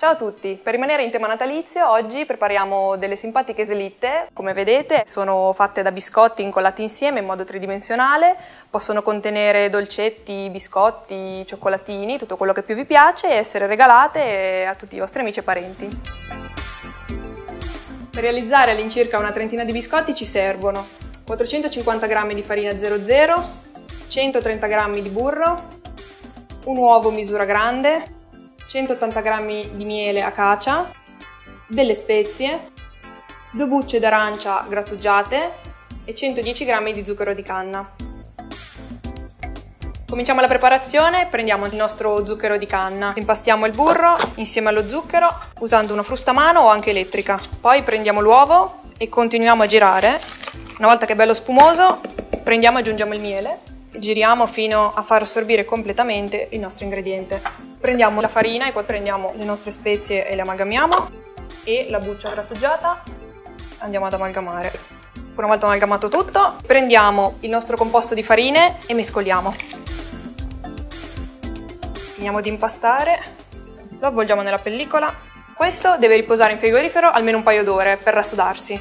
Ciao a tutti, per rimanere in tema natalizio oggi prepariamo delle simpatiche slitte. Come vedete sono fatte da biscotti incollati insieme in modo tridimensionale, possono contenere dolcetti, biscotti, cioccolatini, tutto quello che più vi piace e essere regalate a tutti i vostri amici e parenti. Per realizzare all'incirca una trentina di biscotti ci servono 450 g di farina 00, 130 g di burro, un uovo misura grande, 180 g di miele acacia, delle spezie, 2 bucce d'arancia grattugiate e 110 g di zucchero di canna. Cominciamo la preparazione, prendiamo il nostro zucchero di canna, impastiamo il burro insieme allo zucchero usando una frustamano o anche elettrica. Poi prendiamo l'uovo e continuiamo a girare. Una volta che è bello spumoso, prendiamo e aggiungiamo il miele e giriamo fino a far assorbire completamente il nostro ingrediente. Prendiamo la farina e poi prendiamo le nostre spezie e le amalgamiamo e la buccia grattugiata andiamo ad amalgamare. Una volta amalgamato tutto, prendiamo il nostro composto di farine e mescoliamo. Finiamo di impastare, lo avvolgiamo nella pellicola. Questo deve riposare in frigorifero almeno un paio d'ore per rassodarsi.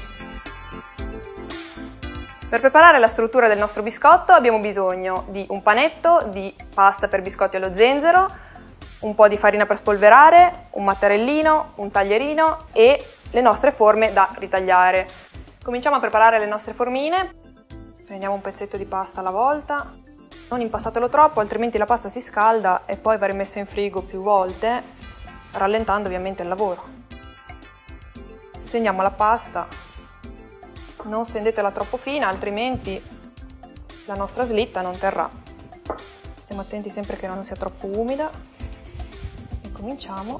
Per preparare la struttura del nostro biscotto abbiamo bisogno di un panetto di pasta per biscotti allo zenzero, un po' di farina per spolverare, un mattarellino, un taglierino e le nostre forme da ritagliare. Cominciamo a preparare le nostre formine. Prendiamo un pezzetto di pasta alla volta. Non impastatelo troppo, altrimenti la pasta si scalda e poi va rimessa in frigo più volte, rallentando ovviamente il lavoro. Stendiamo la pasta, non stendetela troppo fina, altrimenti la nostra slitta non terrà. Stiamo attenti sempre che non sia troppo umida. Cominciamo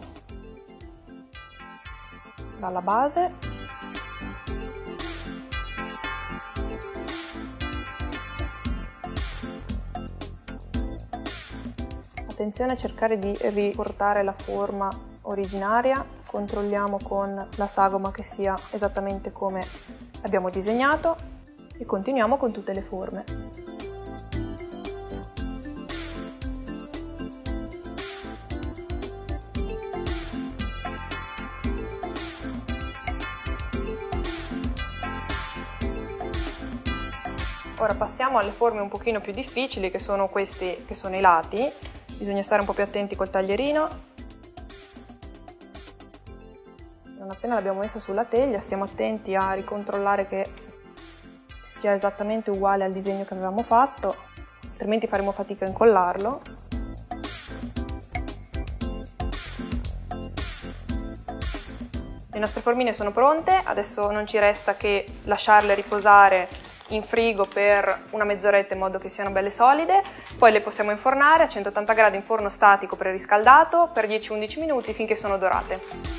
dalla base. Attenzione a cercare di riportare la forma originaria, controlliamo con la sagoma che sia esattamente come abbiamo disegnato e continuiamo con tutte le forme. Ora passiamo alle forme un pochino più difficili, che sono questi che sono i lati. Bisogna stare un po' più attenti col taglierino. Non appena l'abbiamo messa sulla teglia stiamo attenti a ricontrollare che sia esattamente uguale al disegno che avevamo fatto, altrimenti faremo fatica a incollarlo. Le nostre formine sono pronte, adesso non ci resta che lasciarle riposare in frigo per una mezz'oretta in modo che siano belle solide, poi le possiamo infornare a 180 gradi in forno statico preriscaldato per 10-11 minuti finché sono dorate.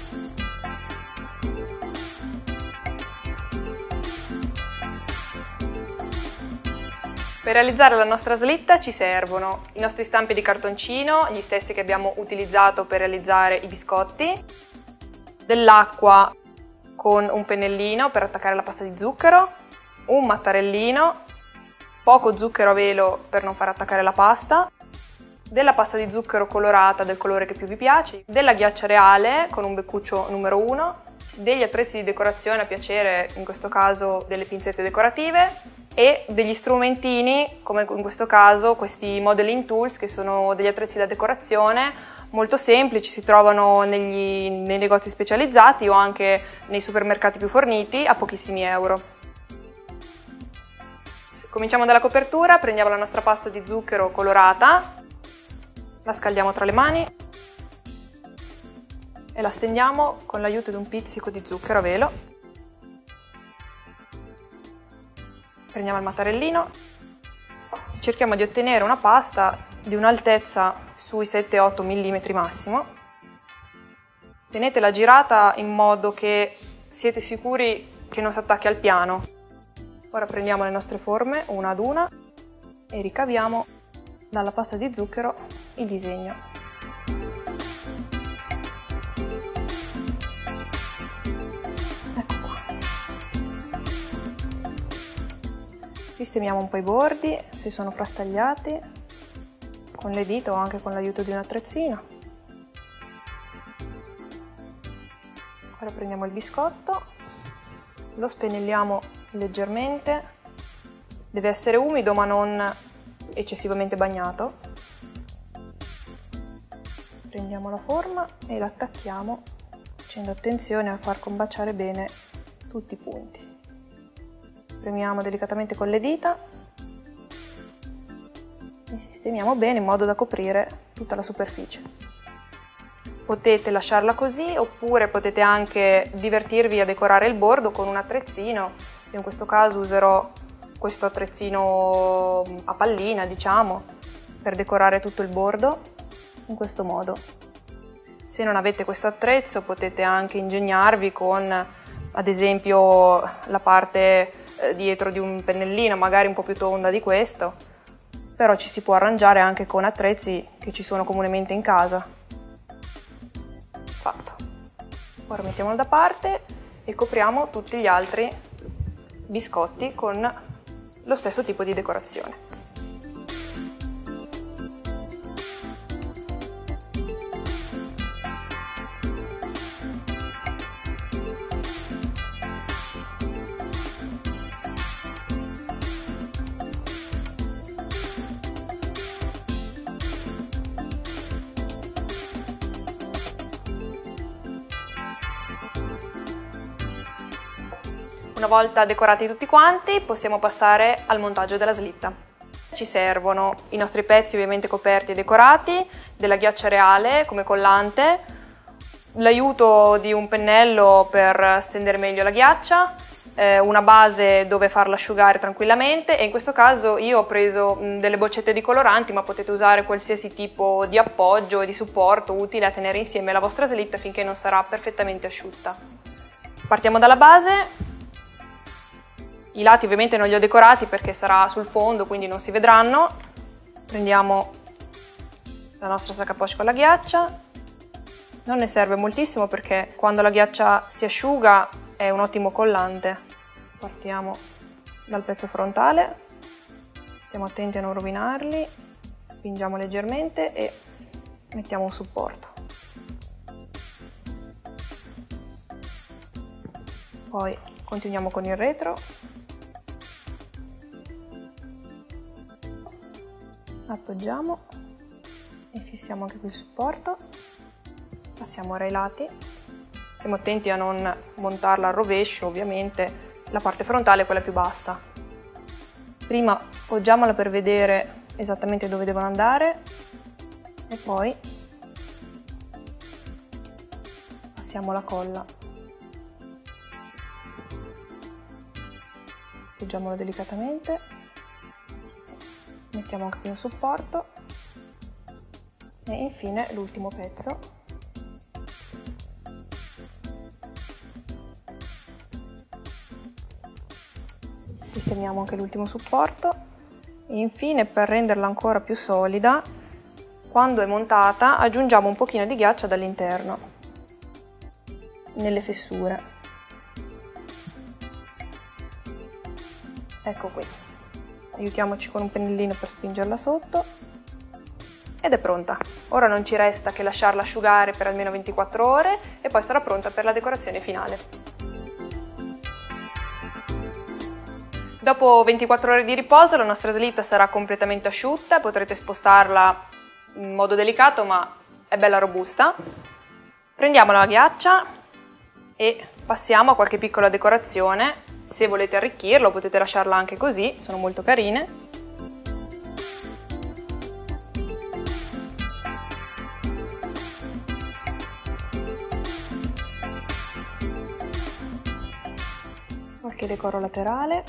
Per realizzare la nostra slitta ci servono i nostri stampi di cartoncino, gli stessi che abbiamo utilizzato per realizzare i biscotti, dell'acqua con un pennellino per attaccare la pasta di zucchero, un mattarellino, poco zucchero a velo per non far attaccare la pasta, della pasta di zucchero colorata del colore che più vi piace, della ghiaccia reale con un beccuccio numero 1, degli attrezzi di decorazione a piacere, in questo caso delle pinzette decorative e degli strumentini, come in questo caso questi modeling tools che sono degli attrezzi da decorazione molto semplici, si trovano nei negozi specializzati o anche nei supermercati più forniti a pochissimi euro. Cominciamo dalla copertura, prendiamo la nostra pasta di zucchero colorata, la scaldiamo tra le mani e la stendiamo con l'aiuto di un pizzico di zucchero a velo. Prendiamo il mattarellino, cerchiamo di ottenere una pasta di un'altezza sui 7-8 mm massimo. Tenetela girata in modo che siete sicuri che non si attacchi al piano. Ora prendiamo le nostre forme una ad una e ricaviamo dalla pasta di zucchero il disegno. Ecco qua. Sistemiamo un po' i bordi, si sono frastagliati con le dita o anche con l'aiuto di un attrezzino. Ora prendiamo il biscotto, lo spennelliamo leggermente, deve essere umido ma non eccessivamente bagnato. Prendiamo la forma e l'attacchiamo facendo attenzione a far combaciare bene tutti i punti. Premiamo delicatamente con le dita e sistemiamo bene in modo da coprire tutta la superficie. Potete lasciarla così oppure potete anche divertirvi a decorare il bordo con un attrezzino. Io in questo caso userò questo attrezzino a pallina, diciamo, per decorare tutto il bordo in questo modo. Se non avete questo attrezzo potete anche ingegnarvi con, ad esempio, la parte dietro di un pennellino, magari un po' più tonda di questo, però ci si può arrangiare anche con attrezzi che ci sono comunemente in casa. Fatto. Ora mettiamolo da parte e copriamo tutti gli altri biscotti con lo stesso tipo di decorazione. Una volta decorati tutti quanti, possiamo passare al montaggio della slitta. Ci servono i nostri pezzi ovviamente coperti e decorati, della ghiaccia reale come collante, l'aiuto di un pennello per stendere meglio la ghiaccia, una base dove farla asciugare tranquillamente e in questo caso io ho preso delle boccette di coloranti, ma potete usare qualsiasi tipo di appoggio e di supporto utile a tenere insieme la vostra slitta finché non sarà perfettamente asciutta. Partiamo dalla base. I lati ovviamente non li ho decorati perché sarà sul fondo, quindi non si vedranno. Prendiamo la nostra sac à poche con la ghiaccia. Non ne serve moltissimo perché quando la ghiaccia si asciuga è un ottimo collante. Partiamo dal pezzo frontale, stiamo attenti a non rovinarli, spingiamo leggermente e mettiamo un supporto. Poi continuiamo con il retro. Appoggiamo e fissiamo anche qui il supporto, passiamo ora ai lati, stiamo attenti a non montarla al rovescio, ovviamente la parte frontale è quella più bassa. Prima poggiamola per vedere esattamente dove devono andare e poi passiamo la colla, poggiamolo delicatamente. Mettiamo anche qui un supporto e infine l'ultimo pezzo. Sistemiamo anche l'ultimo supporto e infine, per renderla ancora più solida, quando è montata aggiungiamo un pochino di ghiaccia dall'interno, nelle fessure. Ecco qui. Aiutiamoci con un pennellino per spingerla sotto ed è pronta. Ora non ci resta che lasciarla asciugare per almeno 24 ore e poi sarà pronta per la decorazione finale. Dopo 24 ore di riposo la nostra slitta sarà completamente asciutta, potrete spostarla in modo delicato ma è bella robusta. Prendiamo la ghiaccia e passiamo a qualche piccola decorazione. Se volete arricchirlo potete lasciarla anche così, sono molto carine. Qualche decoro laterale.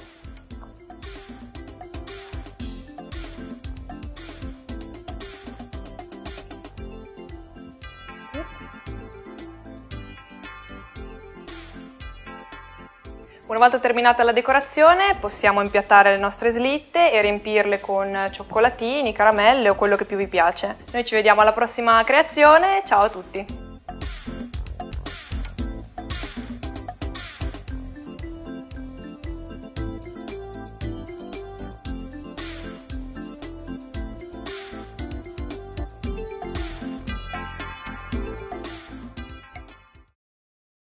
Una volta terminata la decorazione possiamo impiattare le nostre slitte e riempirle con cioccolatini, caramelle o quello che più vi piace. Noi ci vediamo alla prossima creazione, ciao a tutti!